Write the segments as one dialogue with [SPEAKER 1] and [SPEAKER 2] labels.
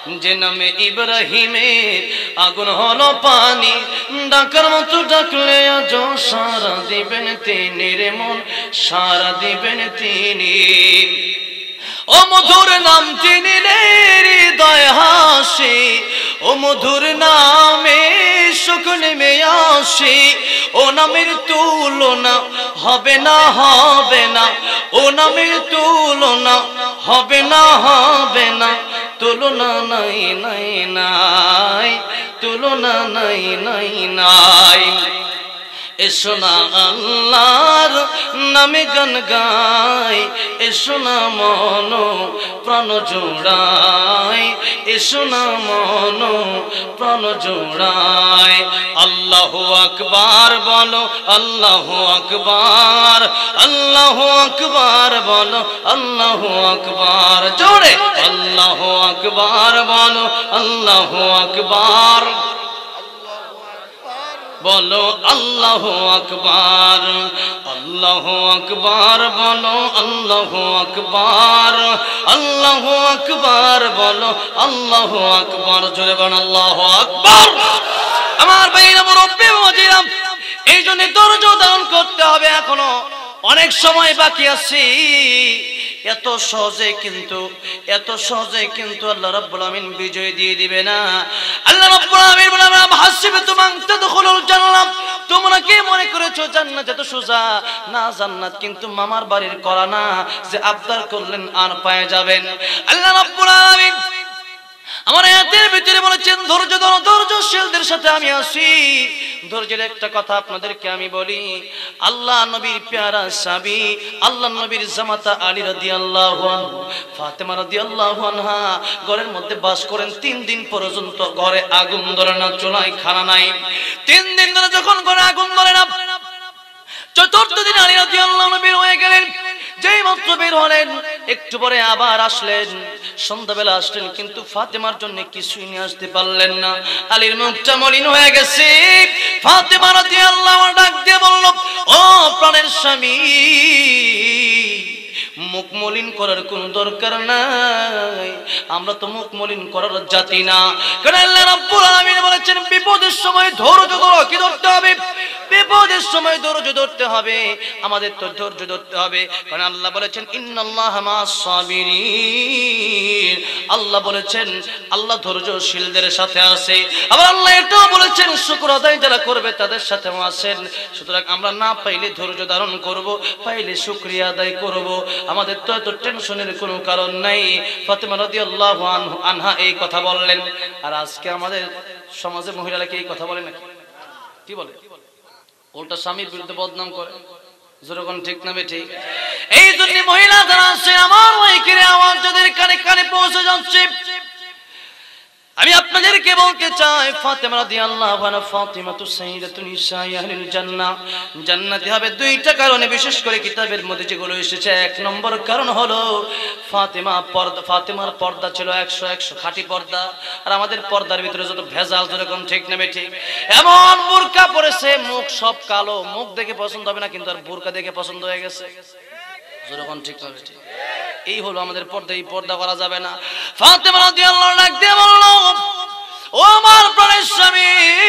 [SPEAKER 1] যে নামে ইব্রাহিমের আগুন হলো পানি, ডাকার মতো ডাকলে আজ সারা দিবেন তিনি রে মন, সারা দিবেন তিনি। ও মধুর নাম তিনি রে হৃদয় হাসি, ও মধুর নামে সুখ নেমে আসে, ও নামের তুলনা হবে না হবে না, ও নামের তুলনা হবে না হবে না, তুলনা নাই নাই নাই, তুলনা নাই নাই নাই। এসো না আল্লাহর নামে গান গাই, এসো না মন প্রাণ জোড়াই, এসো না মন প্রাণ জোড়াই। আল্লাহু আকবার বলো, আল্লাহু আকবার, আল্লাহু আকবার বলো, আল্লাহু আকবার, জোরে আল্লাহু আকবার বলো, আল্লাহু আকবার বলো, আল্লাহু আকবার, আল্লাহু আকবার বলো, আল্লাহু আকবার, আল্লাহু আকবার বলো, আল্লাহু আকবার, জোরে বলো আল্লাহু আকবার। আমার ভাইরা মুরব্বি ওয়াজিরা, এই জন্য ধৈর্য ধারণ করতে হবে, এখনো অনেক সময় বাকি আছে। এত সহজে কিন্তু আল্লাহ রাব্বুল আমিন বিজয় দিয়ে দিবে না। আল্লাহ রাব্বুল আমিন বলেন হাসিবতুম আন তাদখুলুল জান্নাহ, তোমরা কি মনে করেছো জান্নাত এত সোজা? না, জান্নাত কিন্তু মামার বাড়ির করা না যে আবদার করলেন আর পেয়ে যাবেন। আল্লাহ রাব্বুল আমিন আমার আয়াতের ভিতরে বলেছেন ধৈর্য ধরো, ধৈর্যশীলদের সাথে আমি আছি। ধৈর্যের একটা কথা আপনাদেরকে আমি বলি, আল্লাহ নবীর প্যারা সাহাবী, আল্লাহ নবীর জামাতা আলী রাদিয়াল্লাহু আনহু, ফাতেমা রাদিয়াল্লাহু আনহা ঘরের মধ্যে বাস করেন 3 দিন পর্যন্ত। ঘরে আগুন ধরে না, চুলায় খানা নাই। 3 দিন ধরে যখন ঘরে আগুন ধরে না, চতুর্থ দিন আলী রাদিয়াল্লাহু আনহু বের হয়ে গেলেন। যেই মাত্র বের হলেন, একটু পরে আবার আসলেন, সন্ধ্যাবেলা আসলেন, কিন্তু ফাতেমার জন্য কিছুই নিয়ে আসতে পারলেন না। আলীর মুখটা মলিন হয়ে গেছে। ফাতেমা রাদিয়াল্লাহু আনহা ডাক দিয়ে বলল, ও প্রাণের স্বামী, মুখ মলিন করার কোন দরকার নাই, আমরা তো মুখ মলিন করার জাতি না। কারণ আল্লাহ রাব্বুল আমিন বলেছেন বিপদের সময় ধৈর্য ধরো। কি ধরতে হবে? বিপদের সময় ধৈর্য ধরতে হবে। আমাদের তো ধৈর্য ধরতে হবে, কারণ আল্লাহ বলেছেন ইন্নাল্লাহা মা'আস সাবিরিন। আল্লাহ বলেছেন আল্লাহ ধৈর্যশীলদের সাথে আছে। আবার আল্লাহ এটাও বলেছেন শুকর আদায় যারা করবে তাদের সাথেও আছেন। সুতরাং আমরা না পাইলে ধৈর্য ধারণ করব, পাইলে শুকরিয়া আদায় করব। আমাদের তো এত টেনশনের কোনো কারণ নাই। ফাতেমা রাদিয়াল্লাহু আনহা এই কথা বললেন। আর আজকে আমাদের সমাজে মহিলারা কি এই কথা বলে নাকি? কি বলে? উল্টা স্বামীর বিরুদ্ধে বদনাম করে। যেরকম ঠিক না ঠিক? এই জন্য মহিলা যারা আছে, আমার মাইকের আওয়াজ যাদের কানে কানে পৌঁছে যাচ্ছে, আমি আপনাদেরকে বলতে চাই ফাতেমা রাদিয়াল্লাহু আনহা ফাতিমাতু সাইয়্যিদাতুন নিসাই আহলিল জান্নাহ। জান্নাতি হবে 2টা কারণে, বিশেষ করে কিতাবের মধ্যে যেগুলো এসেছে। 1 নম্বর কারণ হলো ফাতেমার পর্দা ছিল 100 খাঁটি পর্দা। আর আমাদের পর্দার ভিতরে যত ভেজাল, যেরকম ঠিক না ঠিক? এমন বোরকা পরেছে, মুখ সব কালো, মুখ দেখে পছন্দ হবে না, কিন্তু আর বোরকা দেখে পছন্দ হয়ে গেছে। যেরকম ঠিক না ঠিক? এই হলো আমাদের পর্দা। এই পর্দা করা যাবে না। ফাতেমা রাদিয়াল্লাহু আনহা ডাক দিয়ে বলল, ও আমার প্রাণের স্বামী,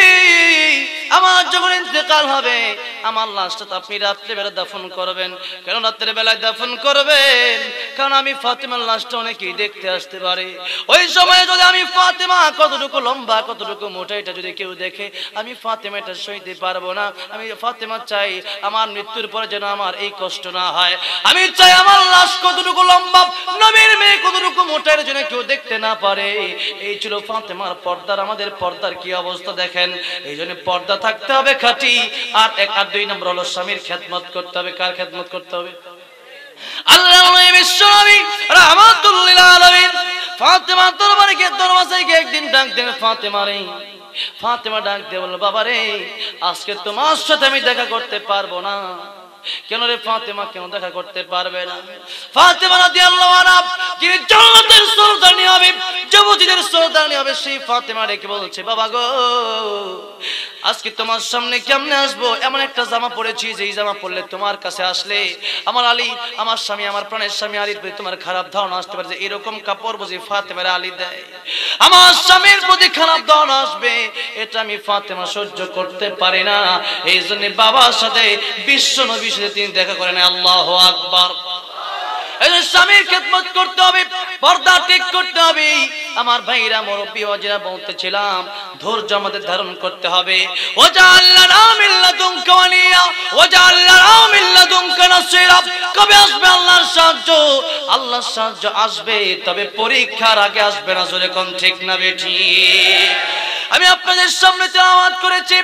[SPEAKER 1] আমার যখন ইন্তেকাল হবে, আমার লাশটা আপনি রাত্রে বেলা দাফন করবেন। কেন রাত্রে বেলায় দাফন করবেন? কারণ আমি ফাতেমার লাশটা অনেকেই দেখতে আসতে পারে। ওই সময় যদি আমি ফাতেমা কতটুকু লম্বা, কতটুকু মোটা, এটা যদি কেউ দেখে, আমি ফাতেমা এটা সইতে পারবো না। আমি ফাতেমা চাই আমার মৃত্যুর পরে যেন আমার এই কষ্ট না হয়। আমি চাই আমার লাশ কতটুকু লম্বা, নবীর মেয়ে কতটুকু মোটা, এর জন্য কেউ দেখতে না পারে। এই ছিল ফাতেমার পর্দার। আমাদের পর্দার কি অবস্থা দেখেন। এই জন্য পর্দা থাকতে হবে খাঁটি। আর 2 নম্বর হলো স্বামীর খেদমত করতে হবে। কার খেদমত করতে হবে? আল্লাহর নবী বিশ্বনবী রাহমাতুল লিল আলামিন ফাতেমা দরবারে গিয়ে একদিন ডাক দেন ফাতেমারে। ফাতেমা ডাক দিয়ে বলল, বাবা রে, আজকে তোমার সাথে আমি দেখা করতে পারবো না। কেন রে ফাতেমা, কেন দেখা করতে পারবে না? ফাতেমা রাদিয়াল্লাহু আনহা যিনি জান্নাতের সরদারনি হবে, যুবতীদের সরদারনি হবে, সেই ফাতেমা রেখে বলছে, বাবা গো, আজকে তোমার সামনে কেমনে আসবো, এমন একটা জামা পরেছি যেই জামা পরলে তোমার কাছে আসলে আমার আলী, আমার স্বামী, আমার প্রাণের স্বামী আলীর প্রতি তোমার খারাপ ধারণা আসতে পারে যে এরকম কাপড় বুঝি ফাতেমার আলী দেয়। আমার স্বামীর প্রতি খারাপ ধারণা আসবে, এটা আমি ফাতেমা সহ্য করতে পারি না। এই জন্য বাবার সাথে বিশ্ব নবীর সাথে তিনি দেখা করেন। আল্লাহু আকবার। স্বামীর খেদমত করতে হবে, পর্দা ঠিক করতে হবে। আমার ভাইরা মুরব্বি ওয়াজিরা বলতেছিলাম ধৈর্য আমাদের ধারণ করতে হবে। ওয়াজআলনা মিন লাদুনকা ওয়ালিয়া ওয়াজআলনা মিন লাদুনকা নাসীরা। কবে আসবে আল্লাহর সাহায্য? আল্লাহর সাহায্য আসবে, তবে পরীক্ষার আগে আসবে না। জোরে কোন ঠিক না বেঠিক? আমি আপনাদের সামনে তেলাওয়াত করেছি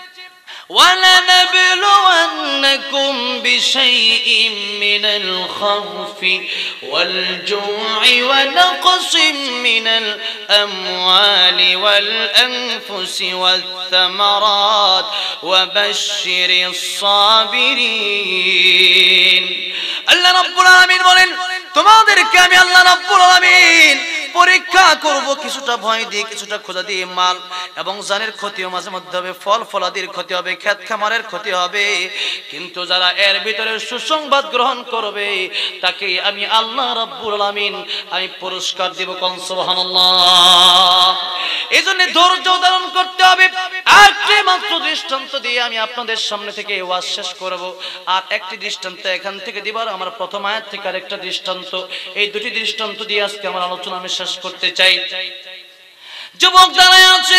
[SPEAKER 1] وَلَنَبْلُوَنَّكُمْ بِشَيْءٍ مِّنَ الْخَوْفِ وَالْجُوعِ وَنَقْصٍ مِّنَ الْأَمْوَالِ وَالْأَنفُسِ وَالثَّمَرَاتِ وَبَشِّرِ الصَّابِرِينَ। আল্লাহ রাব্বুল আলামিন বলেন, তোমাদেরকে আমি আল্লাহ রাব্বুল আলামিন পরীক্ষা করব, কিছুটা ভয় দিয়ে, কিছুটা খোঁজা দিয়ে, মাল এবং জানের ক্ষতিও মাঝে মধ্যে হবে, ফল ফলাদির ক্ষতি হবে, ক্ষেত খামারের ক্ষতি হবে, কিন্তু যারা এর ভিতরে সুসংবাদ গ্রহণ করবে তাকে আমি আল্লাহ রাব্বুল আলামিন আমি পুরস্কার দেব। কোন সুবহানাল্লাহ। এইজন্য ধৈর্য ধারণ করতে হবে। একটি মাত্র দৃষ্টান্ত দিয়ে আমি আপনাদের সামনে থেকে ওয়াজ শেষ করব। আর একটি দৃষ্টান্ত এখান থেকে দিবার, আমার প্রথম আয়াত থেকে আরেকটা দৃষ্টান্ত, এই দুটি দৃষ্টান্ত দিয়ে আজকে আমার আলোচনা আমি শেষ করতে চাই। যুবক দাঁড়ায় আছে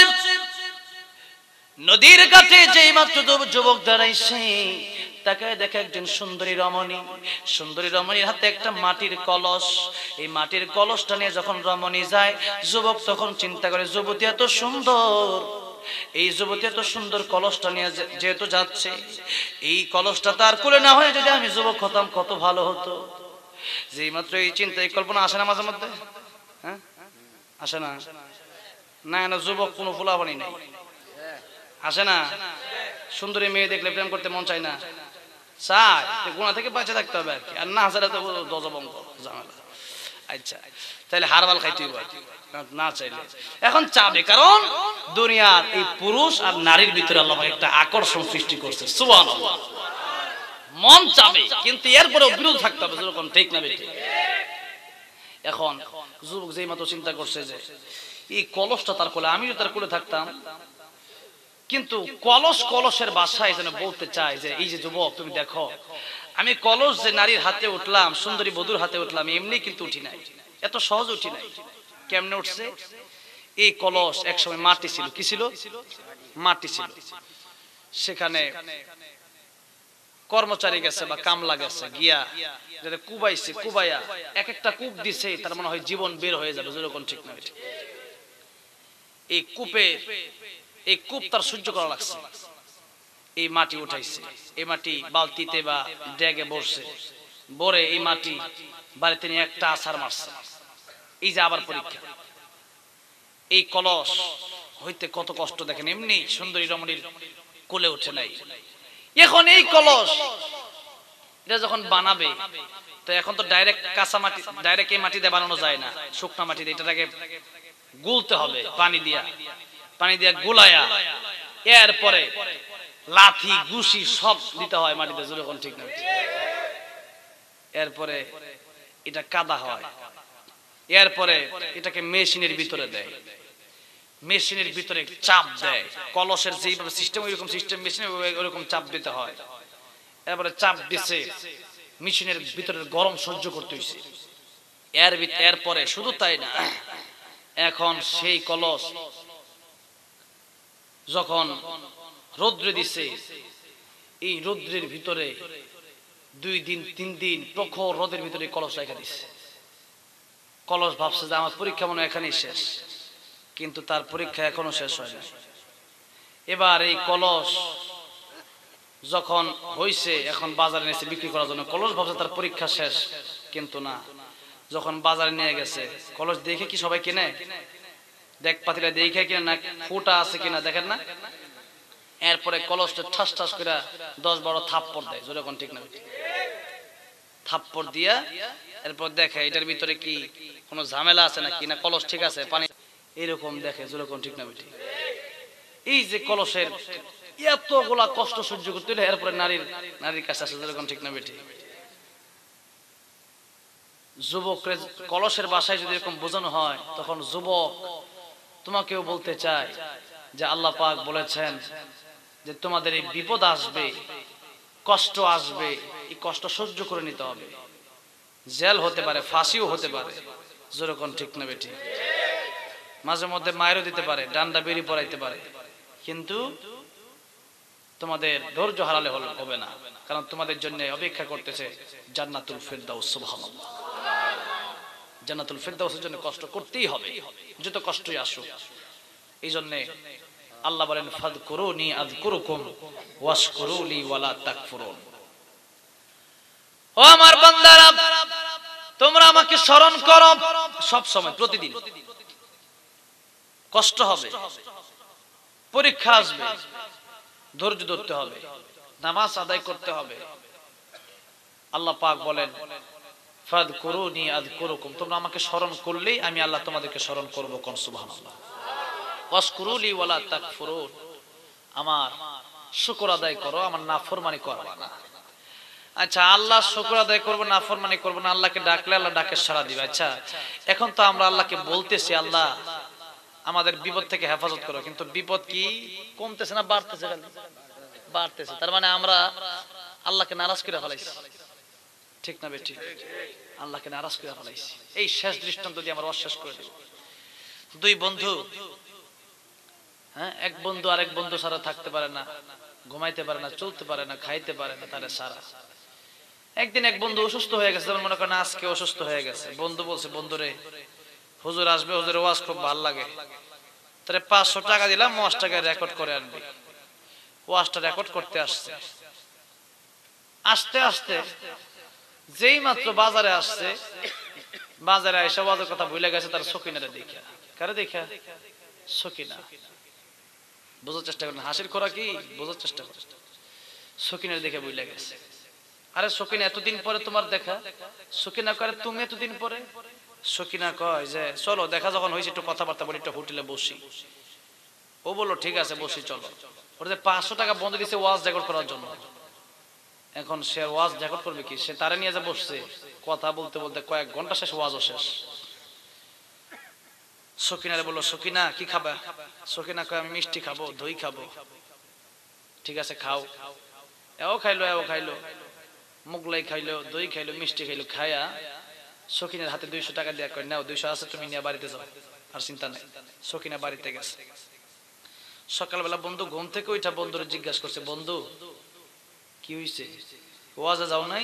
[SPEAKER 1] নদীর কাছে, যেই মাত্র যুবক দাঁড়াইছে তাকে দেখে একজন সুন্দরী রমণী। সুন্দরী রমণীর হাতে একটা মাটির কলস। এই মাটির কলসটা নিয়ে যখন রমণী যায়, যুবক তখন চিন্তা করে যুবতী এত সুন্দর, এই যুবতী এত সুন্দর কলসটা নিয়ে যেহেতু যাচ্ছে, এই কলসটা তার কোলে না হয়ে যদি আমি যুবক হতাম কত ভালো হতো। যেই মাত্র এই চিন্তা, এই কল্পনা আসে না মাঝে মধ্যে? হ্যাঁ, আসে না? না না, যুবক কোনো ফুলাবানি নেই, আসে না? সুন্দরী মেয়ে দেখলে প্রেম করতে মন চায় না? চায়, গুণা থেকে বাঁচে থাকতে হবে আর কি। আর না চাইলে তো দজবঙ্গ ঝামেলা। আচ্ছা, তাহলে হারবাল খাইতে হবে না চাইলে। এখন চাবে, কারণ দুনিয়ার এই পুরুষ আর নারীর ভিতরে আল্লাহ একটা আকর্ষণ সৃষ্টি করছে। সুবহানাল্লাহ। মন চাবে, কিন্তু এরপরেও বিরোধ থাকতে হবে। যেরকম ঠিক না বেঠিক? এখন যুবক যেই মাত্র চিন্তা করছে যে এই কলসটা তার কোলে, আমি যদি তার কোলে থাকতাম, কিন্তু কলসের বাসায় যেন বলতে চায় যে এই যে যুবক তুমি দেখো, আমি কলস যে নারীর হাতে উঠলাম, সুন্দরী বধূর হাতে উঠলাম, এমনি কিন্তু উঠি নাই, এত সহজ উঠি নাই। কেমনে উঠছে? এই কলস একসময় মাটি ছিল। কি ছিল? মাটি ছিল। সেখানে কর্মচারী গেছে বা কামলা গেছে, গিয়া যেটা কুবাইছে, কুবাইয়া এক একটা কূপ দিছে, তার মনে হয় জীবন বের হয়ে যাবে। যেরকম ঠিক না? এই কূপ তার সহ্য করা লাগছে। এই মাটি উঠাইছে, এই মাটি বালতিতে বা ড্যাগে বসছে, বরে এই মাটি বাড়িতে নিয়ে একটা আছাড় মারছে। এই যে আবার পরীক্ষা। এই কলস হইতে কত কষ্ট দেখেন। এমনি সুন্দরী রমণীর কোলে উঠে নাই। এখন এই কলস এটা যখন বানাবে, তো এখন তো ডাইরেক্ট কাঁচা মাটি, ডাইরেক্ট এই মাটি দিয়ে বানানো যায় না, শুকনা মাটি দিয়ে এটাকে গুলতে হবে পানি দিয়া গুলায়া, এরপরে লাথি ঘুষি সব দিতে হয় মাটিতে। যেরকম ঠিক না? এরপরে এটা কাদা হয়, এরপরে এটাকে মেশিনের ভিতরে দেয়, মেশিনের ভিতরে চাপ দেয়। কলসের যেইভাবে সিস্টেম, ওইরকম সিস্টেম মেশিনে ওইরকম চাপ দিতে হয়। এরপরে চাপ দিছে, মেশিনের ভিতরে গরম সহ্য করতে হইছে। এরপরে শুধু তাই না, এখন সেই কলস যখন রৌদ্রে দিছে, এই রৌদ্রের ভিতরে 2 দিন 3 দিন প্রখর রোদের ভিতরে কলস রেখে দিছে। কলস ভাবছে যে আমার পরীক্ষা মনে হয় এখানেই শেষ, কিন্তু তার পরীক্ষা এখনো শেষ হয় না। এবার এই কলস যখন হইছে, এখন বাজারে নিয়েছে বিক্রি করার জন্য। কলস ভাবছে তার পরীক্ষা শেষ, কিন্তু না। যখন বাজারে নিয়ে গেছে, কলস দেখে কি সবাই কিনে? দেখ পাতিলা দেখে কিনে না, ফুটা আছে কিনা দেখেন না। এরপরে কলসটা ঠাস ঠাস করে 10-12 থাপ্পড় দেয়। যেরকম ঠিক না? থাপ্পড় দিয়া এরপর দেখে এটার ভিতরে কি কোনো ঝামেলা আছে নাকি, না কলস ঠিক আছে, পানি, এরকম দেখে। যেরকম ঠিক না? এই যে কলসের এতগুলা কষ্ট সহ্য করতে হলে এরপরে নারীর কাছে আসে, যেরকম ঠিক না বেটি? যুবকরে কলসের বাসায় যদি এরকম বোঝানো হয়, তখন যুবক তোমাকেও বলতে চায় যে আল্লাহ পাক বলেছেন যে তোমাদের এই বিপদ আসবে, কষ্ট আসবে, এই কষ্ট সহ্য করে নিতে হবে। জেল হতে পারে, ফাঁসিও হতে পারে, যেরকম ঠিক না বেটি? মাঝে মধ্যে মায়েরও দিতে পারে, ডান্ডা বেরি পড়াইতে পারে, কিন্তু তোমাদের ধৈর্য হারালে হবে না, কারণ তোমাদের জন্য অপেক্ষা করতেছে জান্নাতুল ফেরদাউস। সুবহানাল্লাহ। জান্নাতুল ফেরদাউসের জন্য কষ্ট করতেই হবে, যত কষ্টই আসুক। এই জন্য আল্লাহ বলেন ফাযকুরুনি আযকুরুকুম ওয়াশকুরুলি ওয়ালা তাকফুরুন। ও আমার বান্দারা, তোমরা আমাকে স্মরণ করো সব সময়, প্রতিদিন। কষ্ট হবে, পরীক্ষা আসবে, ধৈর্য ধরতে হবে, নামাজ আদায় করতে হবে। আল্লাহ পাক বলেন ফাযকুরুনি আযকুরুকুম, তোমরা আমাকে স্মরণ করলেই আমি আল্লাহ তোমাদেরকে স্মরণ করব। কোন সুবহানাল্লাহ। ওয়াশকুরুলি ওয়ালা তাকফুরুন, আমার শুকর আদায় করো, আমার নাফরমানি করবা না। আচ্ছা, আল্লাহ শুকর আদায় করবো, নাফরমানি করবো না, আল্লাহকে ডাকলে আল্লাহ ডাকে সাড়া দিবে। আচ্ছা, এখন তো আমরা আল্লাহকে বলতেছি আল্লাহ আমাদের বিপদ থেকে হেফাজত করো, কিন্তু বিপদ কি কমতেছে না বাড়তেছে? বাড়তেছে। তার মানে আমরা আল্লাহকে নারাজ করে ফেলাইছি, ঠিক না বেটি? আল্লাহকে নারাজ করে ফেলাইছি। এই শেষ দৃষ্টান্ত দিয়ে আমরা অশ্বাস করে দেব। দুই বন্ধু, হ্যাঁ, এক বন্ধু আরেক বন্ধু ছাড়া থাকতে পারে না, ঘুমাইতে পারে না, চলতে পারে না, খাইতে পারে না, তারা সারা। একদিন এক বন্ধু অসুস্থ হয়ে গেছে, যেমন মনে করেন আজকে অসুস্থ হয়ে গেছে। বন্ধু বলছে, বন্ধুরে হুজুর আসবে, হুজুরের ওয়াজ খুব ভালো লাগে, তাহলে 500 টাকা দিলাম, ওয়াজটাকে রেকর্ড করে আনবি। ওয়াজটা রেকর্ড করতে আসছে। আস্তে আস্তে যেই মাত্র বাজারে আসছে, বাজারে এসে ওয়াজের কথা ভুলে গেছে তার সকিনারে দেখা। কারে দেখা? সকিনা। বোঝার চেষ্টা করেন, হাসির খোরা কি বোঝার চেষ্টা করেন। সকিনারে দেখে ভুলে গেছে। আরে সকিনা, এতদিন পরে তোমার দেখা। সকিনা করে তুমি এতদিন পরে? সকিনা কয় যে চলো দেখা যখন হয়েছে একটু কথাবার্তা বলি, একটু হোটেলে বসি। ও বললো ঠিক আছে বসি, চলো। ওর যে 500 টাকা বন্ধ দিয়েছে ওয়াজ রেকর্ড করার জন্য, এখন সে ওয়াজ রেকর্ড করবে কি? সে তারে নিয়ে যে বসছে, কথা বলতে বলতে কয়েক ঘন্টা শেষ, ওয়াজও শেষ। সকিনারে বললো, সকিনা কি খাবা? সকিনা কয় আমি মিষ্টি খাবো, দই খাবো। ঠিক আছে খাও। এও খাইলো, এও খাইলো, মুগলাই খাইলো, দই খাইলো, মিষ্টি খাইলো। খায়া সকিনের হাতে 200 টাকা দেয়া কয় নাও, 200 আছে, তুমি নিয়ে বাড়িতে যাও, আর চিন্তা নাই। সকিনা বাড়িতে গেছে। সকালবেলা বন্ধু ঘুম থেকে ওইটা বন্ধুরে জিজ্ঞাসা করছে, বন্ধু কি হয়েছে, ওয়াজে যাও নাই?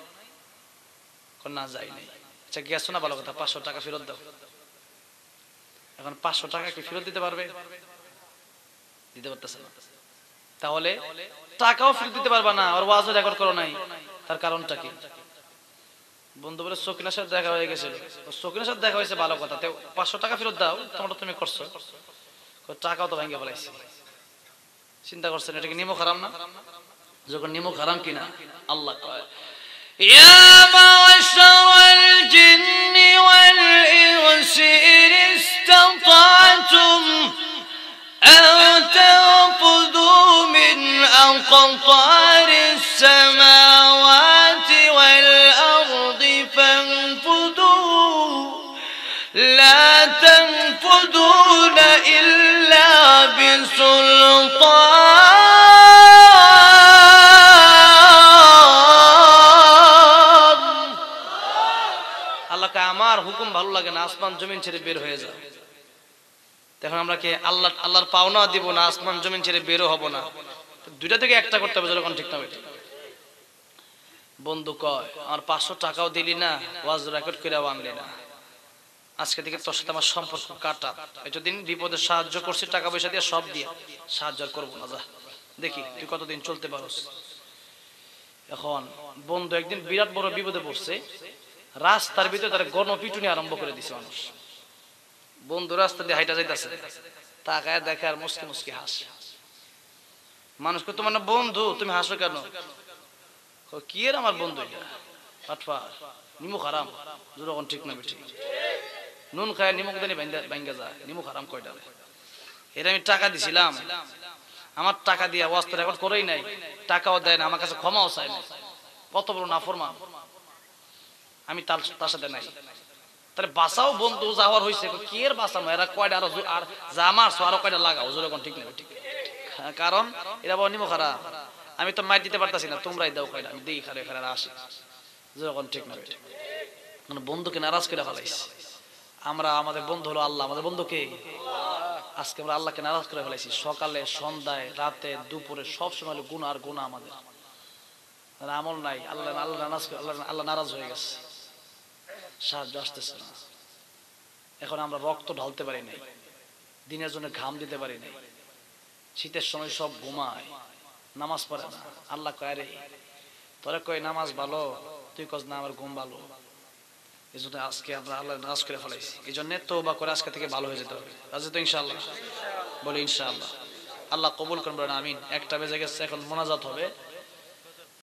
[SPEAKER 1] না যাই নাই। আচ্ছা গেছো না, ভালো কথা, 500 টাকা ফেরত দাও। এখন 500 টাকা কি ফেরত দিতে পারবে? দিতে পারতেছে না। তাহলে টাকাও ফেরত দিতে পারবা না, আর ওয়াজও রেকর্ড করো নাই, তার কারণটা কি? বন্ধু বলে সকিনার সাথে দেখা হয়ে গেছিল। সকিনার সাথে দেখা হয়েছে, ভালো কথা, 500 টাকা ফেরত দাও, তোমরা তুমি করছো। টাকাও তো ভেঙে ফেলাইছি। চিন্তা করছেন এটা কি নিমক হারাম না? যখন নিমক হারাম কিনা আল্লাহ কয়, ইয়া মা'শারাল জিন্নি ওয়াল ইনসি ইন ইসতাতা'তুম আন তানফুযু মিন aqtaris samawati wal ardi fanfudhu لا تنفذون إلا بسلطان। আল্লাহকে আমার হুকুম ভালো লাগে না, আসমান জমিন ছেড়ে বের হয়ে যাও। তখন আমরা কি আল্লাহর পাওনা দিব না, আসমান জমিন ছেড়ে বেরও হব না? দুইটা থেকে একটা করতে হবে, যখন ঠিক না। বন্ধু কয় আমার 500 টাকাও দিলি না, ওয়াজ রেকর্ড করে আনলি না, আজকে থেকে তোর সাথে আমার সম্পর্ক কাটা। এতদিন বিপদে সাহায্য করছি, টাকা পয়সা দিয়ে সব দিয়ে, সাহায্য করবো না, যা দেখি তুই কতদিন চলতে পারস। এখন বন্ধু একদিন বিরাট বড় বিপদে পড়ছে, রাস্তার ভিতরে তারা গণপিটুনি আরম্ভ করে দিছে মানুষ। বন্ধু রাস্তা দিয়ে হাইটা যাইতেছে, তাকায় দেখে আর মুসকি মুসকি হাসে। মানুষকে তোমার না বন্ধু, তুমি হাসো কেন? কি এর আমার বন্ধু, এটা নিমুখ হারাম, যখন ঠিক না বেঠি। নুন খায় নিমুখ দানি ভাঙ্গা যায়, নিমুখ হারাম কয়টা? এর আমি টাকা দিছিলাম, আমার টাকা দিয়ে ওয়াজ তো রেকর্ড করেই নাই, টাকাও দেয় না, আমার কাছে ক্ষমাও চায় না। কত বড় নাফরমান, আমি তার সাথে নাই। তাহলে বাঁচাও বন্ধু যাওয়ার হয়েছে, কি এর বাঁচানো, এরা কয়টা আর যা মারছো আরো কয়টা লাগাও, যেরকম ঠিক নেবে ঠিক। কারণ এরা বনিম খারাপ, আমি তো মার দিতে পারতাছি না, তোমরাই দাও কয়টা, আমি দিই খারে খারে আসি, যেরকম ঠিক নেবে ঠিক। মানে বন্ধুকে নারাজ করে ফেলাইছি আমরা। আমাদের বন্ধু হলো আল্লাহ, আমাদের বন্ধুকে আজকে আমরা আল্লাহকে নারাজ করে ফেলাইছি। সকালে, সন্ধ্যায়, রাতে, দুপুরে, সব সময় গুনাহ আর গুনাহ আমাদের, আমল নাই। আল্লাহ আল্লাহ নারাজ, আল্লাহ নারাজ হয়ে গেছে, সাহায্য আসতেছে না। এখন আমরা রক্ত ঢালতে পারি নাই, দিনের জন্য ঘাম দিতে পারি নাই, শীতের সময় সব ঘুমায়, নামাজ পড়ে না। আল্লাহ কয় রে তোরে কয় নামাজ ভালো, তুই কস না আমার ঘুম ভালো। এই জন্য আজকে আমরা আল্লাহ নারাজ করে ফেলাইছি। এই জন্য তওবা করে আজকে থেকে ভালো হয়ে যেতে হবে। রাজি তো ইনশাআল্লাহ? বলি ইনশাআল্লাহ। আল্লাহ কবুল করবেন, আমিন। 1টা বেজে গেছে, এখন মোনাজাত হবে।